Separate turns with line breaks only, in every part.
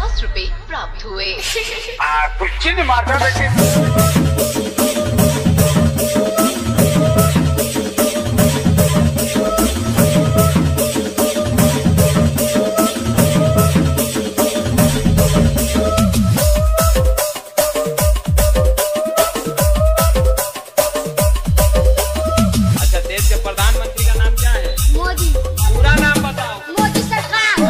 50 रुपए प्राप्त हुए।
कुछ चिन्ह मात्रा बेटे।
प्रधानमंत्री का नाम क्या है?
मोदी।
पूरा नाम बताओ।
मोदी सरकार।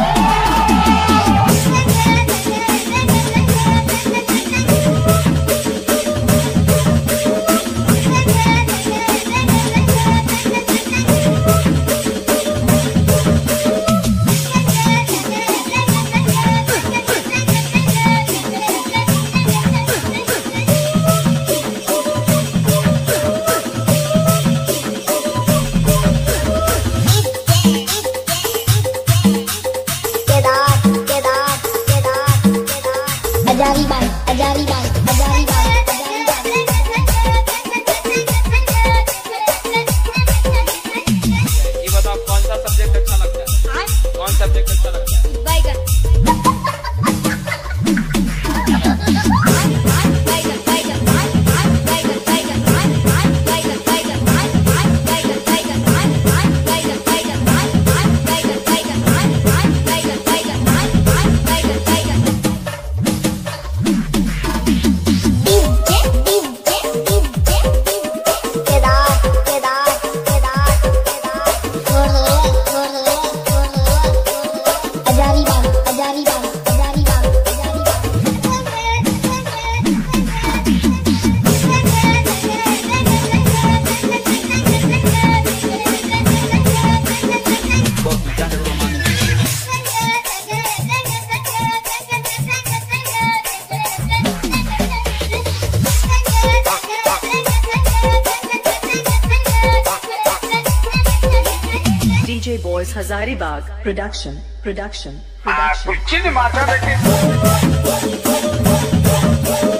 हजारीबाग हजारीबाग हजारीबाग
ये बताओ कौन सा सब्जेक्ट अच्छा लगता है? कौन सब्जेक्ट अच्छा लगता है?
बैगन
DJ Boys Hazaribagh production.
कुछ चिन्ह मात्रा बेटे।